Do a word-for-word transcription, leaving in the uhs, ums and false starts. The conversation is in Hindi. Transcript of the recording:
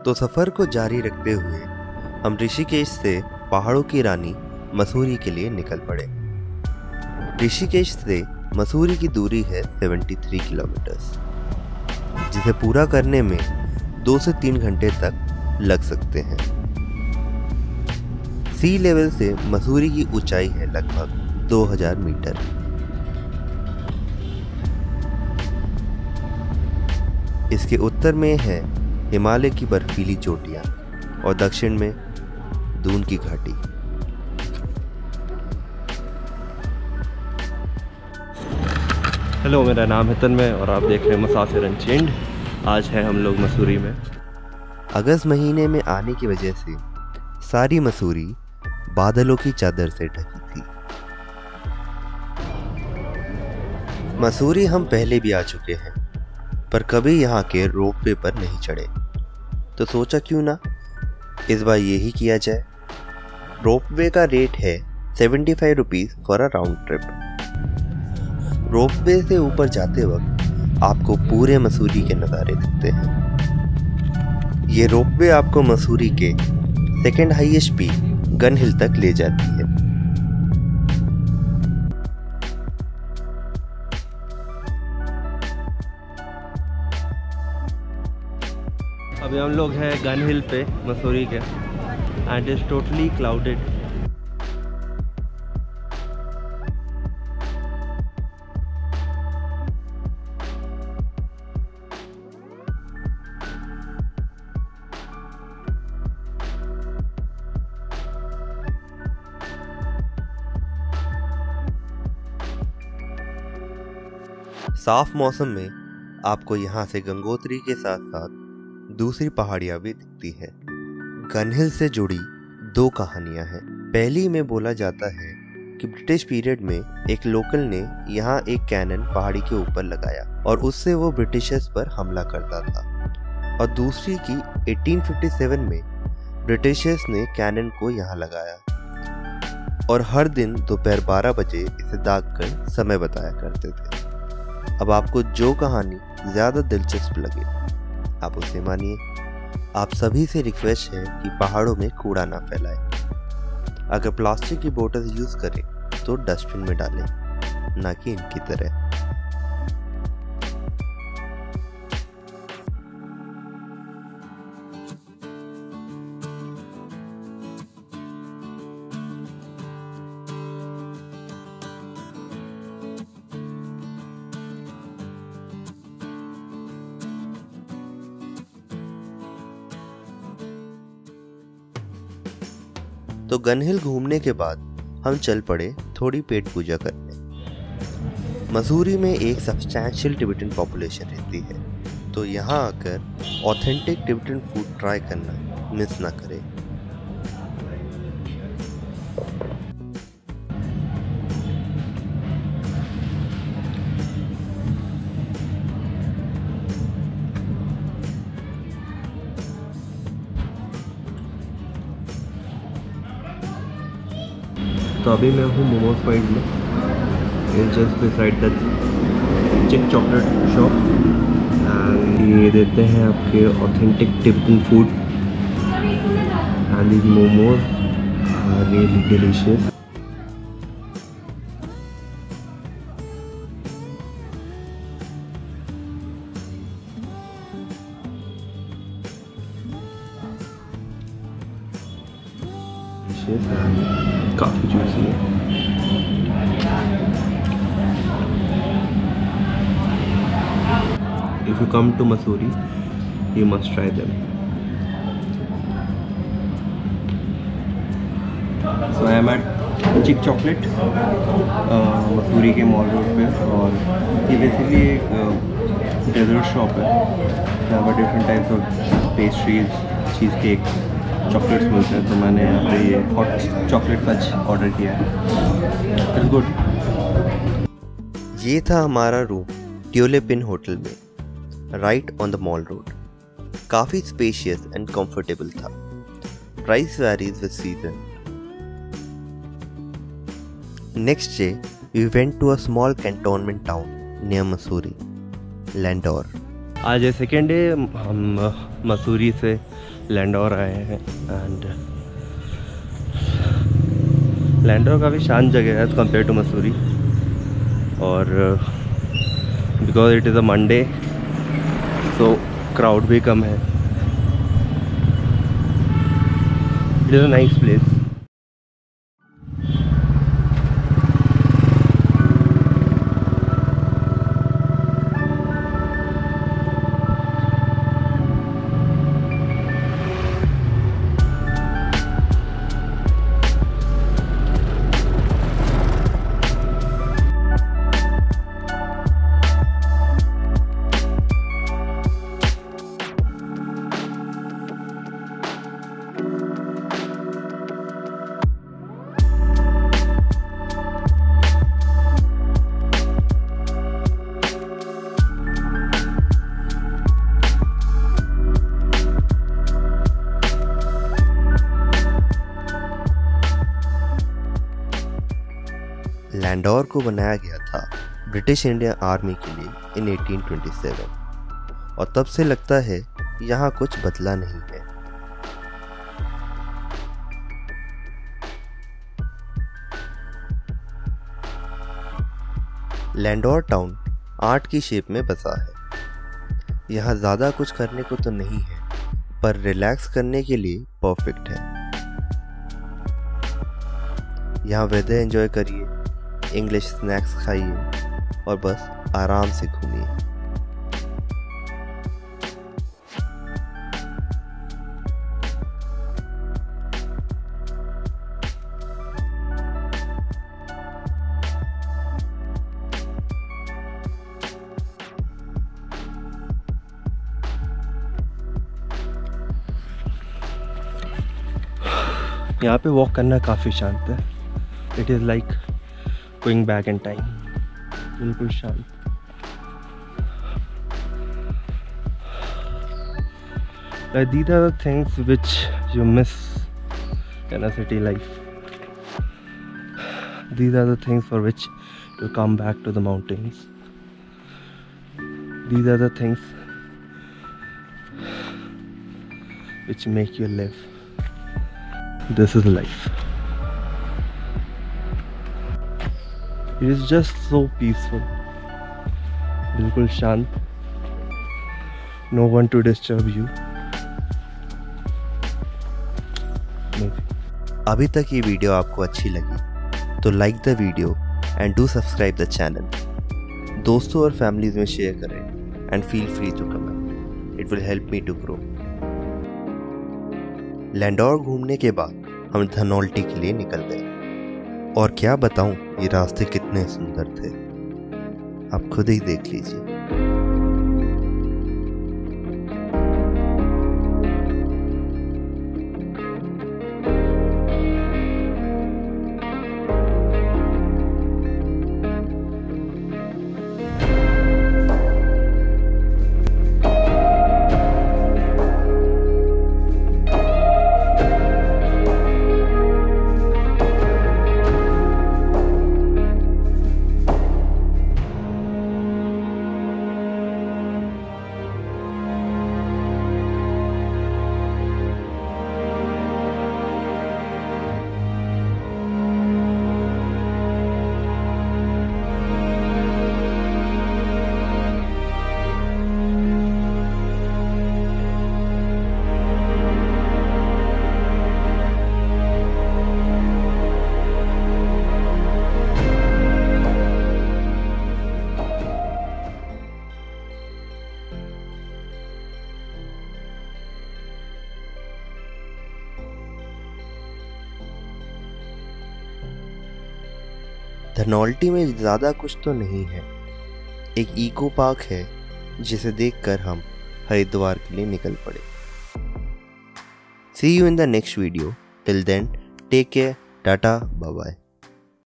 तो सफ़र को जारी रखते हुए हम ऋषिकेश से पहाड़ों की रानी मसूरी के लिए निकल पड़े। ऋषिकेश से मसूरी की दूरी है तिहत्तर किलोमीटर्स, जिसे पूरा करने में दो से तीन घंटे तक लग सकते हैं। सी लेवल से मसूरी की ऊंचाई है लगभग दो हज़ार मीटर। इसके उत्तर में है हिमालय की बर्फीली चोटियां और दक्षिण में दून की घाटी। हेलो, मेरा नाम है तन्मय और आप देख रहे हैं मुसाफिर अनचेंड। आज है हम लोग मसूरी में। अगस्त महीने में आने की वजह से सारी मसूरी बादलों की चादर से ढकी थी। मसूरी हम पहले भी आ चुके हैं, पर कभी यहाँ के रोपवे पर नहीं चढ़े, तो सोचा क्यों ना इस बार यही किया जाए। रोपवे का रेट है seventy five rupees for a round trip. Ropeway से ऊपर जाते वक्त आपको पूरे मसूरी के नज़ारे दिखते हैं। ये रोपवे आपको मसूरी के second highest peak Gun Hill तक ले जाती है। अभी हम लोग हैं गन हिल पे मसूरी के, एंड इज टोटली क्लाउडेड। साफ मौसम में आपको यहाँ से गंगोत्री के साथ साथ दूसरी पहाड़ियाँ भी दिखती है। गन हिल से जुड़ी दो कहानियाँ हैं। पहली में बोला जाता है कि ब्रिटिश पीरियड में एक लोकल ने यहाँ एक कैनन पहाड़ी के ऊपर लगाया और उससे वो ब्रिटिशर्स पर हमला करता था। और दूसरी की अठारह सौ सत्तावन में ब्रिटिशर्स ने कैनन को यहाँ लगाया और हर दिन दोपहर बारह बजे इसे दाग कर समय बताया करते थे। अब आपको जो कहानी ज़्यादा दिलचस्प लगे आप उसे मानिए। आप सभी से रिक्वेस्ट है कि पहाड़ों में कूड़ा ना फैलाएं। अगर प्लास्टिक की बोतल यूज़ करें तो डस्टबिन में डालें, ना कि इनकी तरह। तो गन हिल घूमने के बाद हम चल पड़े थोड़ी पेट पूजा करने। मसूरी में एक सब्सटैंशियल टिबेटन पॉपुलेशन रहती है, तो यहाँ आकर ऑथेंटिक टिबेटन फूड ट्राई करना मिस ना करें। तो अभी मैं हूँ मोमोज पॉइंट में, it's just beside the Chick Chocolate shop. And ये देते हैं आपके authentic Tibetan food, and these momos are really delicious. काफ़ी जूसी है। If you come to Mussoorie, you must try them. So I am at Chick Chocolate Mussoorie के मॉल रोड पे, और ये बेसिकली एक डेजर्ट शॉप है। यहाँ पर different types of pastries, cheese cake, chocolates मिलते हैं। तो मैंने यहाँ पे ये हॉट चॉकलेट फज ऑर्डर किया है। It's good. ये था हमारा रूम ट्यूलिप इन होटल में, right on the Mall Road. काफ़ी स्पेशियस एंड कंफर्टेबल था। Price varies with season. Next day we went to a small cantonment town near Mussoorie, Landour. आज है सेकेंड डे, हम मसूरी से लैंडोर आए हैं एंड लैंडोर काफ़ी शांत जगह है एज़ कम्पेयर टू मसूरी, और because it is a Monday तो क्राउड भी कम है। It is a nice place. Landour को बनाया गया था ब्रिटिश इंडियन आर्मी के लिए इन अठारह सौ सत्ताईस, और तब से लगता है यहाँ कुछ बदला नहीं है। लैंडोर टाउन आर्ट की शेप में बसा है। यहाँ ज़्यादा कुछ करने को तो नहीं है, पर रिलैक्स करने के लिए परफेक्ट है। यहाँ वेदर एंजॉय करिए, इंग्लिश स्नैक्स खाइए और बस आराम से घूमिए। यहाँ पे वॉक करना काफ़ी शांत है। It is like going back in time. बिल्कुल शांत। Like these are the things which you miss in a city life. These are the things for which you come back to the mountains. These are the things which make you live. This is life. It is just so peaceful. बिल्कुल शांत. No one to disturb you. अभी तक ये वीडियो आपको अच्छी लगी तो like the video and do subscribe the channel. दोस्तों और फैमिलीज में शेयर करें and feel free to comment. It will help me to grow. Landour घूमने के बाद हम धनौल्टी के लिए निकल गए, और क्या बताऊं ये रास्ते कितने सुंदर थे, आप खुद ही देख लीजिए। धनौल्टी में ज़्यादा कुछ तो नहीं है। एक इको पार्क है जिसे देखकर हम हरिद्वार के लिए निकल पड़े। See you in the next video. Till then take care, tata, bye bye.